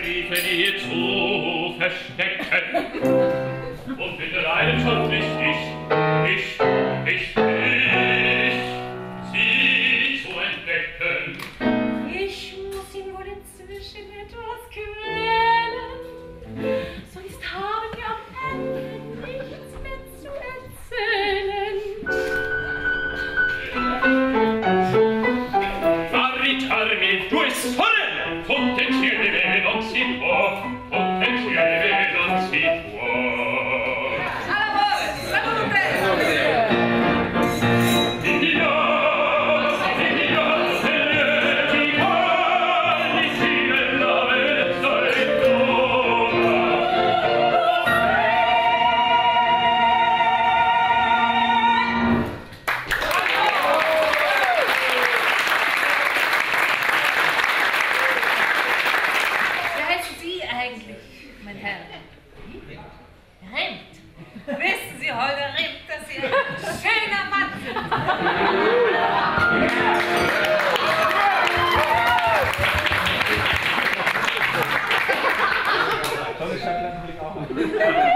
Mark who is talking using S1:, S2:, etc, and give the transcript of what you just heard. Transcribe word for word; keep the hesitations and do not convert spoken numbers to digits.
S1: Briefe dir zu verstecken. Und mit Leidenschaft nicht ich, ich, ich, ich, sie zu entdecken.
S2: Ich muss ihn wohl inzwischen etwas quälen, sonst haben wir am Ende nichts mehr zu erzählen.
S1: Maritarmi, tu es folle, tutte cielo non si può, tutte cielo non si può.
S3: All'amore, lavoro presto!
S1: Dio, Dio, e ti guardi sì nella bellezza e tua.
S3: Wer heißen Sie eigentlich, mein Herr? Rimt. Wissen Sie, Holger Rimt, dass Sie ein schöner Mann sind?
S4: Tolle Schallplattenblick auch.